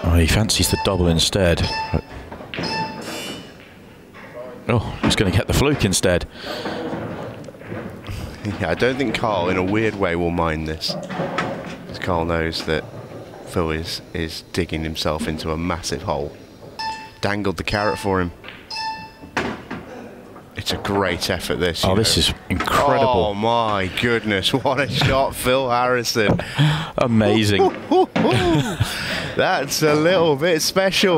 Oh, he fancies the double instead. Oh, he's going to get the fluke instead. Yeah, I don't think Carl, in a weird way, will mind this. Because Carl knows that Phil is digging himself into a massive hole. Dangled the carrot for him. It's a great effort, this. Oh, this is incredible. Oh, my goodness. What a shot, Phil Harrison. Amazing. That's a little bit special.